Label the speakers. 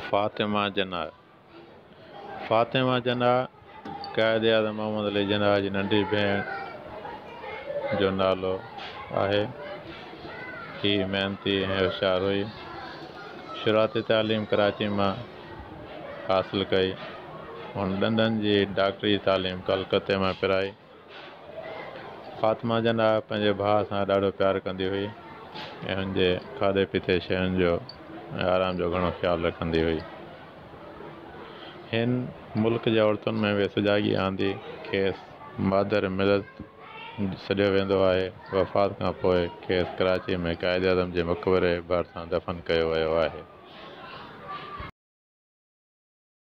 Speaker 1: फातिमा जिन्ना फातिमा जिन्ना क़ाइद-ए-आज़म मोहम्मद अली जिन्ना जी नंढी भेण जो नालो आहे। हीअ महिनती ऐं होशियार हुई। शुरूआती तालीम कराची मां हासिल कई। हुन ॾंदनि जी डॉक्टरी तालीम कलकत्ते मां पिराई। फातिमा जिन्ना पंहिंजे भाउ सां ॾाढो प्यारु कंदी हुई ऐं हुनजे खाधे पीते शयुनि जो ऐं आराम जो घणो ख़्यालु रखंदी हुई। हिन मुल्क जे औरतुनि में बि सुजाॻी आंदी खेसि मादर मिलत सॾियो वेंदो आहे। वफ़ात खां पोइ खेसि कराची में क़ाइद-ए-आज़म जे मक़बरे भरिसां दफ़न कयो वियो आहे।